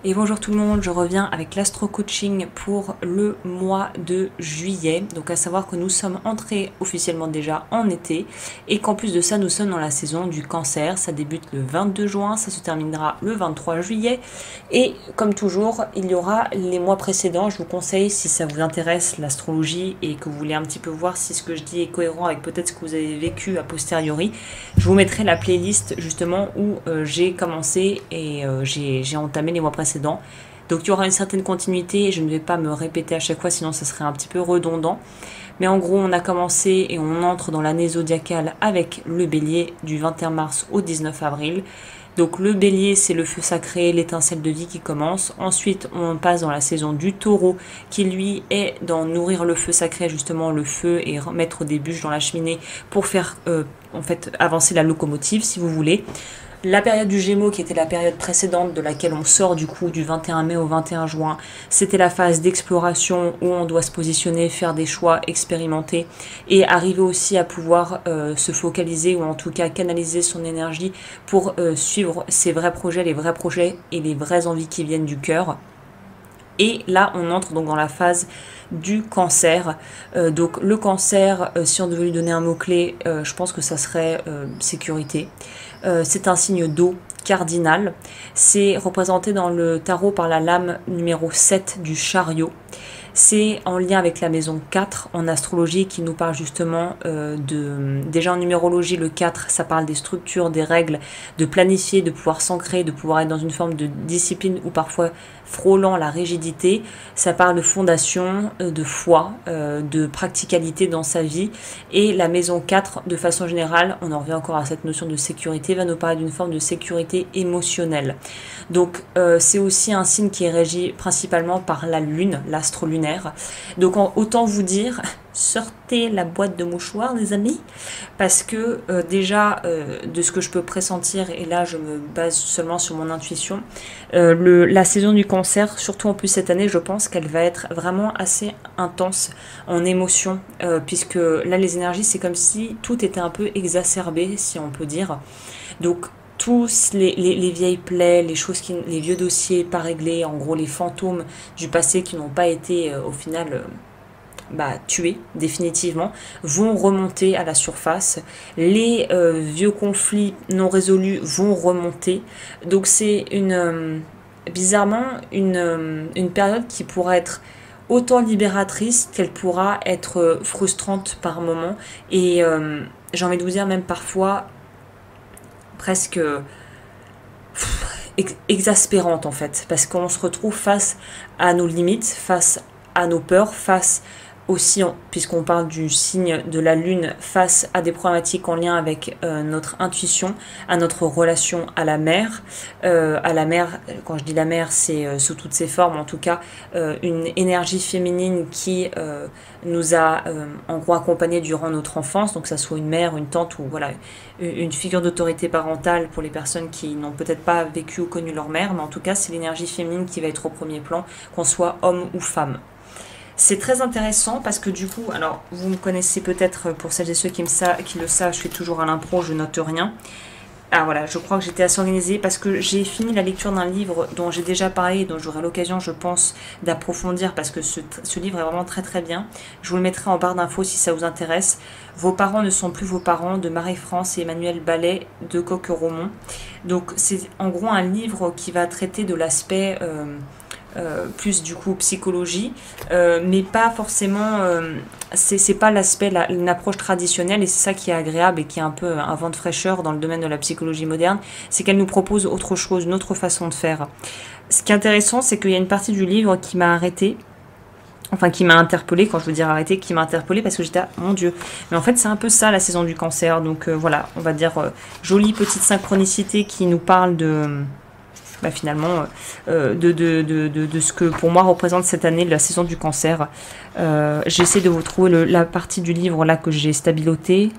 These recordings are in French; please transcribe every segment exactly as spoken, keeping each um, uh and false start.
Et bonjour tout le monde, je reviens avec l'astro coaching pour le mois de juillet. Donc à savoir que nous sommes entrés officiellement déjà en été et qu'en plus de ça nous sommes dans la saison du cancer. Ça débute le vingt-deux juin, ça se terminera le vingt-trois juillet. Et comme toujours, il y aura les mois précédents. Je vous conseille, si ça vous intéresse l'astrologie et que vous voulez un petit peu voir si ce que je dis est cohérent avec peut-être ce que vous avez vécu a posteriori, je vous mettrai la playlist justement où euh, j'ai commencé et euh, j'ai entamé les mois précédents. Donc il y aura une certaine continuité et je ne vais pas me répéter à chaque fois, sinon ça serait un petit peu redondant. Mais en gros, on a commencé et on entre dans l'année zodiacale avec le bélier du vingt et un mars au dix-neuf avril. Donc le bélier, c'est le feu sacré, l'étincelle de vie qui commence. Ensuite, on passe dans la saison du taureau qui, lui, est dans nourrir le feu sacré, justement le feu, et mettre des bûches dans la cheminée pour faire euh, en fait avancer la locomotive, si vous voulez. La période du Gémeaux, qui était la période précédente de laquelle on sort du coup du vingt et un mai au vingt et un juin, c'était la phase d'exploration où on doit se positionner, faire des choix, expérimenter et arriver aussi à pouvoir euh, se focaliser ou en tout cas canaliser son énergie pour euh, suivre ses vrais projets, les vrais projets et les vraies envies qui viennent du cœur. Et là, on entre donc dans la phase du cancer. Euh, donc le cancer, euh, si on devait lui donner un mot-clé, euh, je pense que ça serait euh, sécurité. Euh, c'est un signe d'eau cardinal. C'est représenté dans le tarot par la lame numéro sept du chariot. C'est en lien avec la maison quatre en astrologie qui nous parle justement euh, de... Déjà en numérologie, le quatre, ça parle des structures, des règles, de planifier, de pouvoir s'ancrer, de pouvoir être dans une forme de discipline ou parfois frôlant la rigidité. Ça parle de fondation, de foi, euh, de practicalité dans sa vie. Et la maison quatre, de façon générale, on en revient encore à cette notion de sécurité, va nous parler d'une forme de sécurité émotionnelle. Donc euh, c'est aussi un signe qui est régi principalement par la lune, l'astre lunaire. Donc en, autant vous dire, sortez la boîte de mouchoirs les amis, parce que euh, déjà euh, de ce que je peux pressentir, et là je me base seulement sur mon intuition, euh, le, la saison du cancer, surtout en plus cette année, je pense qu'elle va être vraiment assez intense en émotion, euh, puisque là les énergies c'est comme si tout était un peu exacerbé, si on peut dire. Donc tous les, les, les vieilles plaies, les choses qui, les vieux dossiers pas réglés, en gros les fantômes du passé qui n'ont pas été euh, au final euh, bah, tués définitivement, vont remonter à la surface. Les euh, vieux conflits non résolus vont remonter. Donc c'est une euh, bizarrement une, euh, une période qui pourra être autant libératrice qu'elle pourra être euh, frustrante par moments. Et euh, j'ai envie de vous dire même parfois presque pff, exaspérante en fait, parce qu'on se retrouve face à nos limites, face à nos peurs, face aussi, puisqu'on parle du signe de la lune, face à des problématiques en lien avec euh, notre intuition, à notre relation à la mer. Euh, à la mer, quand je dis la mer, c'est euh, sous toutes ses formes, en tout cas, euh, une énergie féminine qui euh, nous a euh, en gros accompagnés durant notre enfance, donc que ça soit une mère, une tante ou voilà, une figure d'autorité parentale pour les personnes qui n'ont peut-être pas vécu ou connu leur mère, mais en tout cas, c'est l'énergie féminine qui va être au premier plan, qu'on soit homme ou femme. C'est très intéressant parce que du coup, alors vous me connaissez peut-être pour celles et ceux qui, me sa qui le savent, je fais toujours à l'impro, je note rien. Ah voilà, je crois que j'étais assez organisée parce que j'ai fini la lecture d'un livre dont j'ai déjà parlé et dont j'aurai l'occasion, je pense, d'approfondir parce que ce, ce livre est vraiment très très bien. Je vous le mettrai en barre d'infos si ça vous intéresse. Vos parents ne sont plus vos parents de Marie-France et Emmanuel Ballet de Coq-Romont. Donc c'est en gros un livre qui va traiter de l'aspect... Euh, Euh, plus du coup psychologie, euh, mais pas forcément, euh, c'est pas l'aspect, une approche traditionnelle, et c'est ça qui est agréable et qui est un peu un vent de fraîcheur dans le domaine de la psychologie moderne, c'est qu'elle nous propose autre chose, une autre façon de faire. Ce qui est intéressant, c'est qu'il y a une partie du livre qui m'a arrêtée, enfin qui m'a interpellée, quand je veux dire arrêtée, qui m'a interpellée parce que j'étais, ah, mon Dieu, mais en fait c'est un peu ça la saison du cancer, donc euh, voilà, on va dire, euh, jolie petite synchronicité qui nous parle de... Bah finalement euh, de, de, de, de, de ce que pour moi représente cette année la saison du cancer. Euh, J'essaie de vous trouver le, la partie du livre là que j'ai stabiloté.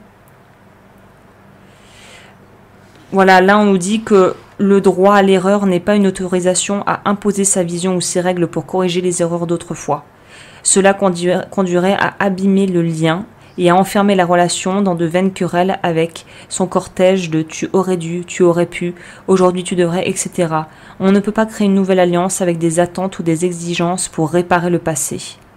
Voilà, là on nous dit que le droit à l'erreur n'est pas une autorisation à imposer sa vision ou ses règles pour corriger les erreurs d'autrefois. Cela conduirait, conduirait à abîmer le lien et a enfermé la relation dans de vaines querelles avec son cortège de tu aurais dû, tu aurais pu, aujourd'hui tu devrais, et cetera. On ne peut pas créer une nouvelle alliance avec des attentes ou des exigences pour réparer le passé.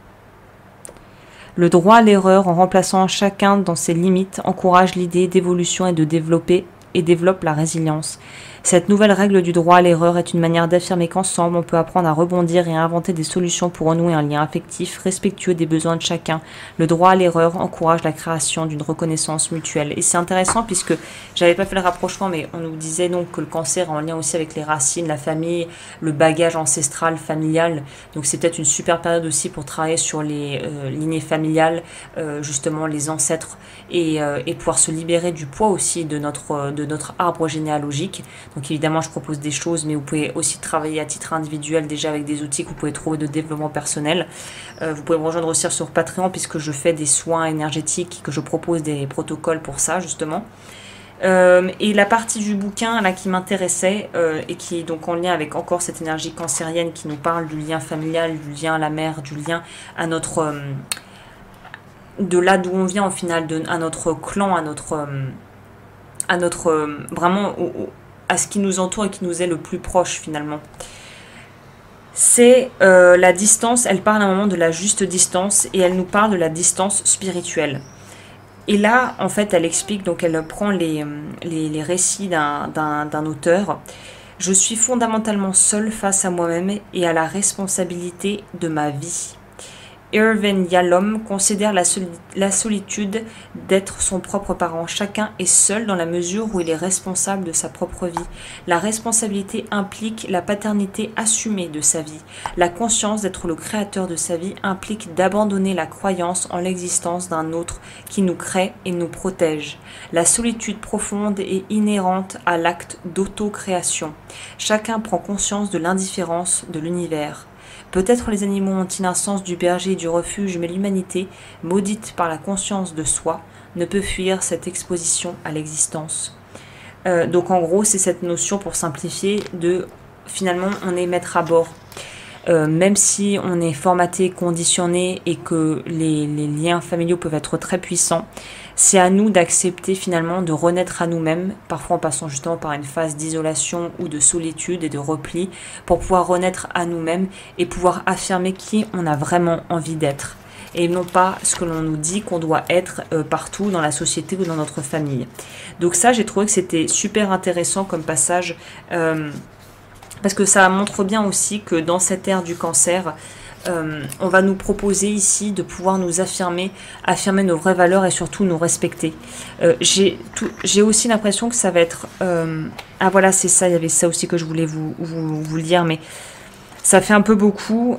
Le droit à l'erreur, en remplaçant chacun dans ses limites, encourage l'idée d'évolution et de développer et développe la résilience. Cette nouvelle règle du droit à l'erreur est une manière d'affirmer qu'ensemble, on peut apprendre à rebondir et à inventer des solutions pour renouer un lien affectif respectueux des besoins de chacun. Le droit à l'erreur encourage la création d'une reconnaissance mutuelle. Et c'est intéressant puisque j'avais pas fait le rapprochement, mais on nous disait donc que le cancer est en lien aussi avec les racines, la famille, le bagage ancestral, familial. Donc c'est peut-être une super période aussi pour travailler sur les euh, lignées familiales, euh, justement les ancêtres, et, euh, et pouvoir se libérer du poids aussi de notre, de notre arbre généalogique. Donc évidemment, je propose des choses, mais vous pouvez aussi travailler à titre individuel déjà avec des outils que vous pouvez trouver de développement personnel. Euh, vous pouvez me rejoindre aussi sur Patreon puisque je fais des soins énergétiques, que je propose des protocoles pour ça justement. Euh, et la partie du bouquin là qui m'intéressait euh, et qui est donc en lien avec encore cette énergie cancérienne qui nous parle du lien familial, du lien à la mère, du lien à notre... Euh, de là d'où on vient au final, de, à notre clan, à notre... Euh, à notre... Euh, vraiment... Au, au, à ce qui nous entoure et qui nous est le plus proche finalement. C'est euh, la distance, elle parle à un moment de la juste distance et elle nous parle de la distance spirituelle. Et là, en fait, elle explique, donc elle prend les, les, les récits d'un d'un d'un auteur. Je suis fondamentalement seule face à moi-même et à la responsabilité de ma vie. Irvin Yalom considère la, soli la solitude d'être son propre parent. Chacun est seul dans la mesure où il est responsable de sa propre vie. La responsabilité implique la paternité assumée de sa vie. La conscience d'être le créateur de sa vie implique d'abandonner la croyance en l'existence d'un autre qui nous crée et nous protège. La solitude profonde est inhérente à l'acte d'auto-création. Chacun prend conscience de l'indifférence de l'univers. Peut-être les animaux ont-ils un sens du berger et du refuge, mais l'humanité, maudite par la conscience de soi, ne peut fuir cette exposition à l'existence. Euh, donc en gros, c'est cette notion, pour simplifier, de finalement on est maître à bord. Euh, même si on est formaté, conditionné et que les, les liens familiaux peuvent être très puissants, c'est à nous d'accepter finalement de renaître à nous-mêmes, parfois en passant justement par une phase d'isolation ou de solitude et de repli, pour pouvoir renaître à nous-mêmes et pouvoir affirmer qui on a vraiment envie d'être. Et non pas ce que l'on nous dit qu'on doit être euh, partout dans la société ou dans notre famille. Donc ça, j'ai trouvé que c'était super intéressant comme passage, euh, parce que ça montre bien aussi que dans cette ère du cancer, euh, on va nous proposer ici de pouvoir nous affirmer, affirmer nos vraies valeurs et surtout nous respecter. Euh, j'ai aussi l'impression que ça va être... Euh, ah voilà, c'est ça, il y avait ça aussi que je voulais vous, vous, vous le dire, mais ça fait un peu beaucoup.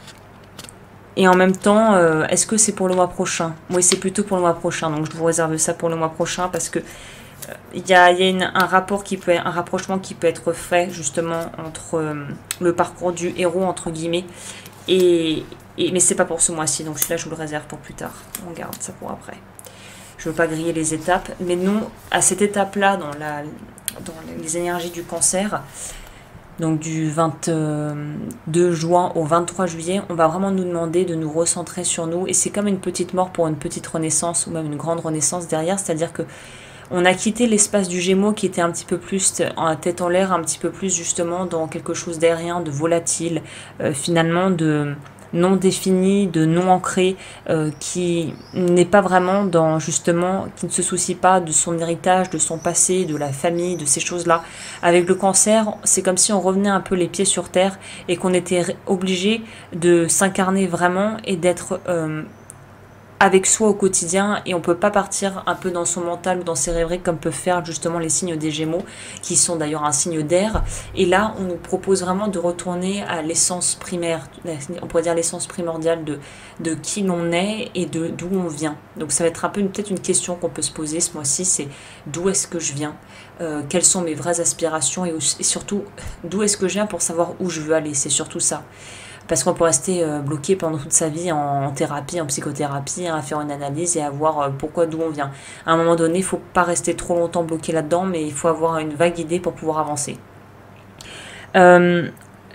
Et en même temps, euh, est-ce que c'est pour le mois prochain? Oui, c'est plutôt pour le mois prochain, donc je vous réserve ça pour le mois prochain parce que il y a, y a une, un rapport qui peut, un rapprochement qui peut être fait justement entre euh, le parcours du héros entre guillemets et, et mais c'est pas pour ce mois-ci, donc celui-là je vous le réserve pour plus tard. On garde ça pour après. Je veux pas griller les étapes, mais non, à cette étape-là dans la dans les énergies du cancer, donc du vingt-deux juin au vingt-trois juillet, on va vraiment nous demander de nous recentrer sur nous et c'est comme une petite mort pour une petite renaissance ou même une grande renaissance derrière, c'est-à-dire que on a quitté l'espace du Gémeaux qui était un petit peu plus en tête en l'air, un petit peu plus justement dans quelque chose d'aérien, de volatile, euh, finalement de non défini, de non ancré, euh, qui n'est pas vraiment dans justement, qui ne se soucie pas de son héritage, de son passé, de la famille, de ces choses-là. Avec le cancer, c'est comme si on revenait un peu les pieds sur terre et qu'on était obligé de s'incarner vraiment et d'être... Euh, avec soi au quotidien et on peut pas partir un peu dans son mental ou dans ses rêveries comme peuvent faire justement les signes des Gémeaux qui sont d'ailleurs un signe d'air et là on nous propose vraiment de retourner à l'essence primaire, on pourrait dire l'essence primordiale de, de qui l'on est et de d'où on vient. Donc ça va être un peu peut-être une question qu'on peut se poser ce mois-ci, c'est d'où est-ce que je viens, euh, quelles sont mes vraies aspirations et, et surtout d'où est-ce que je viens pour savoir où je veux aller, c'est surtout ça. Parce qu'on peut rester euh, bloqué pendant toute sa vie en, en thérapie, en psychothérapie, hein, à faire une analyse et à voir euh, pourquoi, d'où on vient. À un moment donné, il ne faut pas rester trop longtemps bloqué là-dedans, mais il faut avoir une vague idée pour pouvoir avancer. Euh,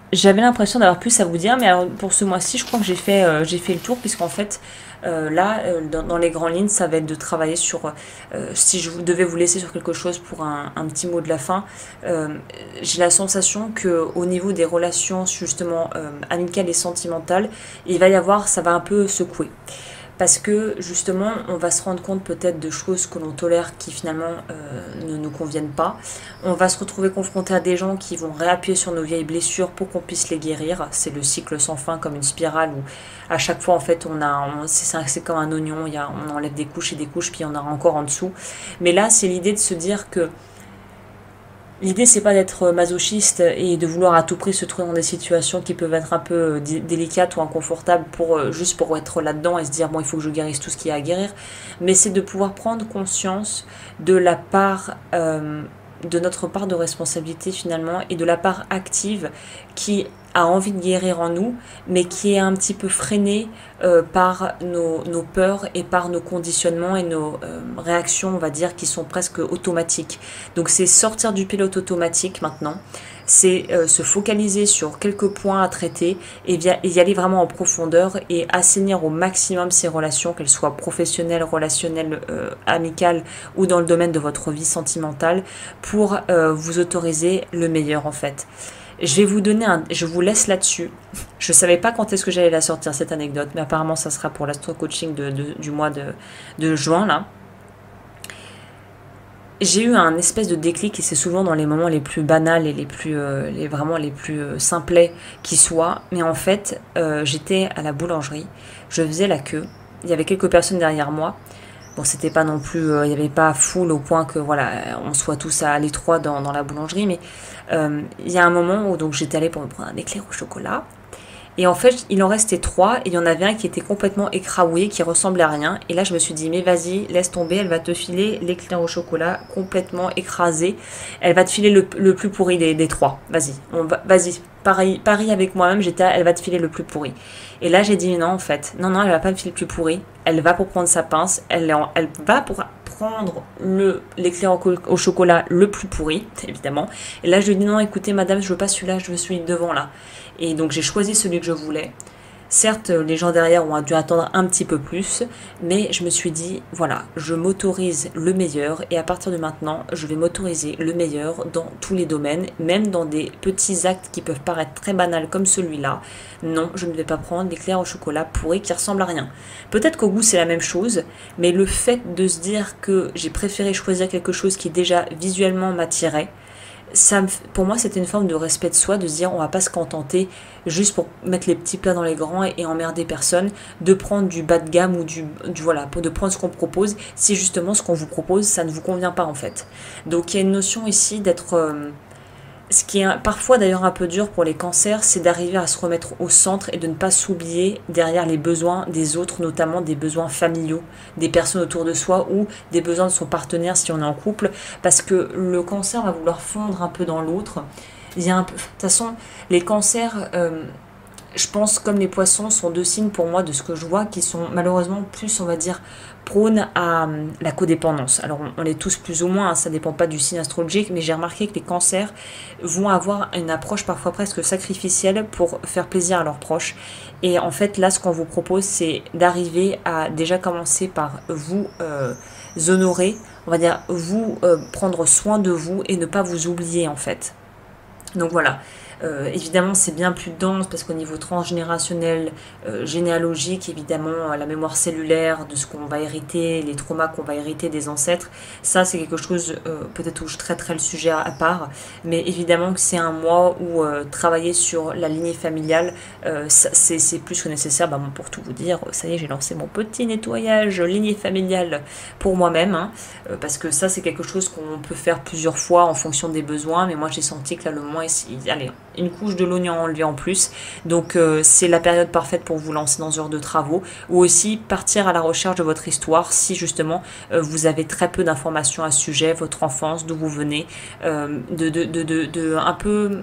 J'avais l'impression d'avoir plus à vous dire, mais alors pour ce mois-ci, je crois que j'ai fait, euh, j'ai fait le tour, puisqu'en fait, euh, là, euh, dans, dans les grandes lignes, ça va être de travailler sur, euh, si je vous- devais vous laisser sur quelque chose pour un, un petit mot de la fin, euh, j'ai la sensation que au niveau des relations, justement, euh, amicales et sentimentales, il va y avoir, ça va un peu secouer. Parce que justement, on va se rendre compte peut-être de choses que l'on tolère qui finalement euh, ne nous conviennent pas. On va se retrouver confronté à des gens qui vont réappuyer sur nos vieilles blessures pour qu'on puisse les guérir. C'est le cycle sans fin, comme une spirale où à chaque fois en fait on a, on- c'est c'est comme un oignon, il y a, on enlève des couches et des couches puis on en a encore en dessous. Mais là, c'est l'idée de se dire que l'idée, c'est pas d'être masochiste et de vouloir à tout prix se trouver dans des situations qui peuvent être un peu délicates ou inconfortables pour euh, juste pour être là-dedans et se dire bon, il faut que je guérisse tout ce qu'il y a à guérir. Mais c'est de pouvoir prendre conscience de la part, euh, de notre part de responsabilité finalement et de la part active qui a envie de guérir en nous, mais qui est un petit peu freinée euh, par nos, nos peurs et par nos conditionnements et nos euh, réactions, on va dire, qui sont presque automatiques. Donc c'est sortir du pilote automatique maintenant, c'est euh, se focaliser sur quelques points à traiter et y aller vraiment en profondeur et assainir au maximum ces relations, qu'elles soient professionnelles, relationnelles, euh, amicales ou dans le domaine de votre vie sentimentale, pour euh, vous autoriser le meilleur en fait. Je vais vous donner un, je vous laisse là-dessus. Je savais pas quand est-ce que j'allais la sortir cette anecdote, mais apparemment ça sera pour l'astro coaching de, de, du mois de, de juin là. J'ai eu un espèce de déclic et c'est souvent dans les moments les plus banals et les plus euh, les vraiment les plus euh, simplets qui soient. Mais en fait, euh, j'étais à la boulangerie, je faisais la queue. Il y avait quelques personnes derrière moi. Bon, c'était pas non plus, euh, il n'y avait pas foule au point que voilà, on soit tous à l'étroit dans, dans la boulangerie, mais euh, il y a un moment où donc j'étais allée pour me prendre un éclair au chocolat. Et en fait, il en restait trois, et il y en avait un qui était complètement écrabouillé, qui ressemblait à rien. Et là, je me suis dit, mais vas-y, laisse tomber, elle va te filer l'éclair au chocolat complètement écrasé. Elle va te filer le, le plus pourri des, des trois. Vas-y, on va, vas-y, pareil, pareil avec moi-même, j'étais, elle va te filer le plus pourri. Et là, j'ai dit non, en fait, non, non, elle va pas me filer le plus pourri. Elle va pour prendre sa pince, elle, elle va pour prendre le l'éclair au, au chocolat le plus pourri, évidemment. Et là, je lui ai dit non, écoutez, madame, je veux pas celui-là, je veux celui devant là. Et donc j'ai choisi celui que je voulais. Certes, les gens derrière ont dû attendre un petit peu plus, mais je me suis dit, voilà, je m'autorise le meilleur et à partir de maintenant, je vais m'autoriser le meilleur dans tous les domaines, même dans des petits actes qui peuvent paraître très banals comme celui-là. Non, je ne vais pas prendre l'éclair au chocolat pourri qui ressemble à rien. Peut-être qu'au goût c'est la même chose, mais le fait de se dire que j'ai préféré choisir quelque chose qui déjà visuellement m'attirait, ça, pour moi, c'était une forme de respect de soi, de se dire on va pas se contenter juste pour mettre les petits plats dans les grands et, et emmerder personne, de prendre du bas de gamme ou du, du voilà, pour de prendre ce qu'on propose, si justement ce qu'on vous propose, ça ne vous convient pas en fait. Donc il y a une notion ici d'être euh, ce qui est parfois d'ailleurs un peu dur pour les cancers, c'est d'arriver à se remettre au centre et de ne pas s'oublier derrière les besoins des autres, notamment des besoins familiaux, des personnes autour de soi ou des besoins de son partenaire si on est en couple, parce que le cancer va vouloir fondre un peu dans l'autre. Il y a un peu, de toute façon, les cancers, euh, je pense, comme les poissons, sont deux signes pour moi de ce que je vois qui sont malheureusement plus, on va dire, prônes à euh, la codépendance. Alors on, on l'est tous plus ou moins, hein, ça dépend pas du signe astrologique, mais j'ai remarqué que les cancers vont avoir une approche parfois presque sacrificielle pour faire plaisir à leurs proches. Et en fait là, ce qu'on vous propose, c'est d'arriver à déjà commencer par vous euh, honorer, on va dire vous euh, prendre soin de vous et ne pas vous oublier en fait. Donc voilà. Euh, évidemment, c'est bien plus dense parce qu'au niveau transgénérationnel, euh, généalogique, évidemment, la mémoire cellulaire de ce qu'on va hériter, les traumas qu'on va hériter des ancêtres, ça c'est quelque chose, euh, peut-être où je traiterai le sujet à, à part, mais évidemment que c'est un mois où euh, travailler sur la lignée familiale, euh, c'est plus que nécessaire. Bah, bon, pour tout vous dire, ça y est, j'ai lancé mon petit nettoyage lignée familiale pour moi-même, hein, euh, parce que ça c'est quelque chose qu'on peut faire plusieurs fois en fonction des besoins, mais moi j'ai senti que là le mois, allez, une couche de l'oignon enlevée en plus, donc euh, c'est la période parfaite pour vous lancer dans ce genre de travaux, ou aussi partir à la recherche de votre histoire si justement euh, vous avez très peu d'informations à ce sujet, votre enfance, d'où vous venez, euh, de, de, de, de, de un peu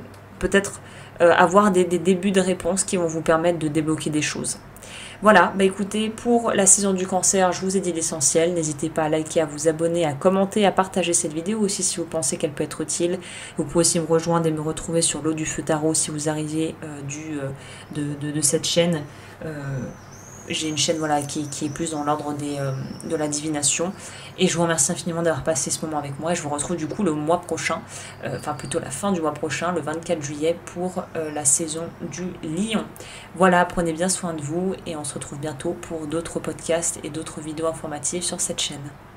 peut-être euh, avoir des, des débuts de réponses qui vont vous permettre de débloquer des choses. Voilà, bah écoutez, pour la saison du cancer, je vous ai dit l'essentiel. N'hésitez pas à liker, à vous abonner, à commenter, à partager cette vidéo aussi si vous pensez qu'elle peut être utile. Vous pouvez aussi me rejoindre et me retrouver sur l'eau du feu tarot si vous arrivez euh, du, euh, de, de, de cette chaîne. Euh, J'ai une chaîne voilà, qui, qui est plus dans l'ordre des, euh, de la divination. Et je vous remercie infiniment d'avoir passé ce moment avec moi. Et je vous retrouve du coup le mois prochain, euh, enfin plutôt la fin du mois prochain, le vingt-quatre juillet, pour euh, la saison du Lion. Voilà, prenez bien soin de vous et on se retrouve bientôt pour d'autres podcasts et d'autres vidéos informatives sur cette chaîne.